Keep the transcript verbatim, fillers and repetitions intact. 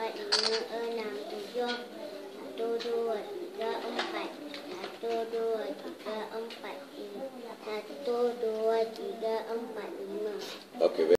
empat, lima, enam, tujuh. Satu, dua, tiga, empat. Satu, dua, tiga, empat, lima. Satu, dua, tiga, empat, lima. Okey.